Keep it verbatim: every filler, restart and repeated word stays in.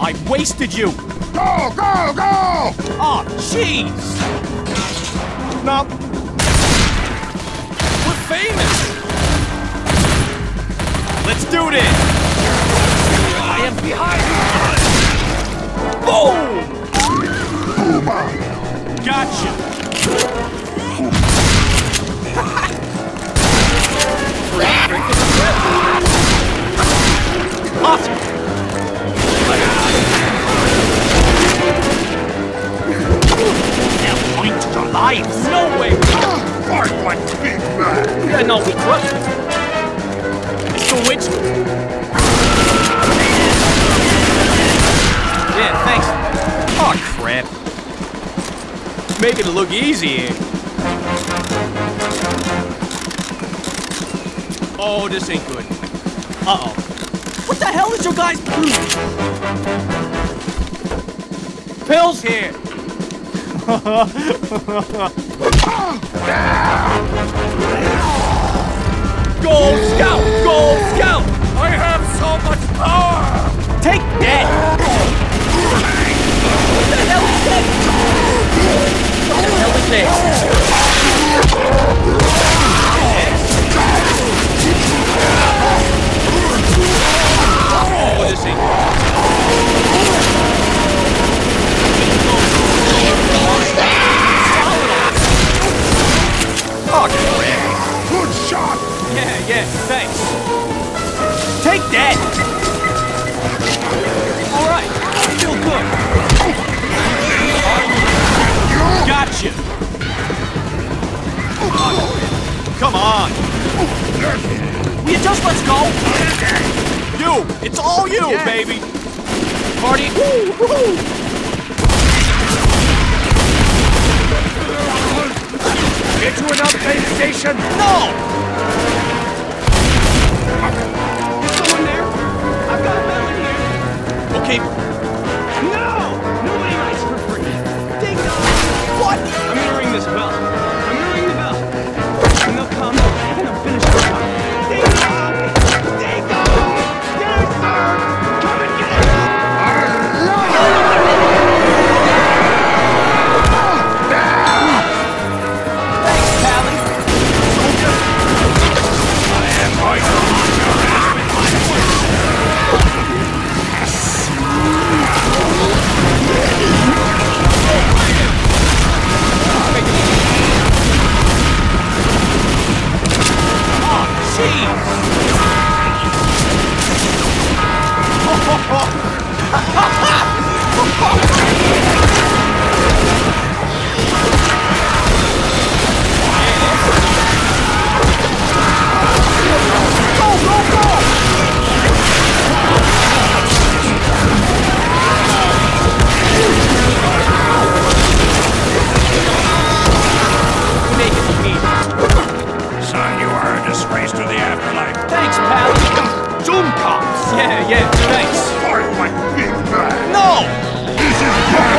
I wasted you! Go, go, go! Oh, jeez! No. We're famous! Let's do this! I am behind you! Boom! Gotcha! Awesome! They'll point to your lives! No way! Fight like big man! Yeah, no, we could. It's the witch. Yeah, thanks. Oh, crap. Making it look easy. Oh, this ain't good. Uh-oh. What the hell is your guys' pills here? Gold Scout! Gold Scout! I have so much power! Take that! What the hell is that? What the hell is this? Oh, this ain't oh, crap. Good shot! Yeah, yeah, thanks. Take that! Alright, feel good. Gotcha! Oh, come on! Will you just let's go? You! It's all you, yes. Baby! Party! Woo, woo. Get to an upgrade station! No! Someone there? I've got a bell in here. Okay. No! Nobody writes for free. Ding dong! What? I'm gonna ring this bell. I'm gonna ring the bell. And they'll come, and I'll finish the job. Ding dong! Ding dong! Get it, sir! Come and get it! Thanks, Pally. I am going to lose your ass with my voice. Oh, jeez! Go, go, go! Make it neat. Son, you are a disgrace to the afterlife. Thanks, pal. Zoom cops. Yeah, yeah, thanks. Fight like big man. No! This is